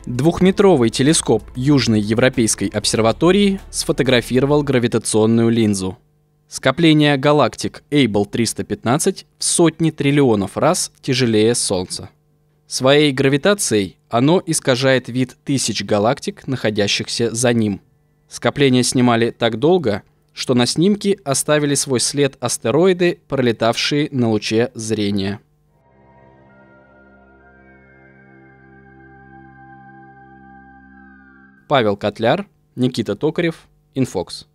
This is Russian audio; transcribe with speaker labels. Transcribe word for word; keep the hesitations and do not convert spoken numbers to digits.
Speaker 1: Двухметровый телескоп Южной Европейской обсерватории сфотографировал гравитационную линзу. Скопление галактик Эйбл триста пятнадцать в сотни триллионов раз тяжелее Солнца. Своей гравитацией оно искажает вид тысяч галактик, находящихся за ним. Скопление снимали так долго, что на снимке оставили свой след астероиды, пролетавшие на луче зрения. Павел Котляр, Никита Токарев, Инфокс.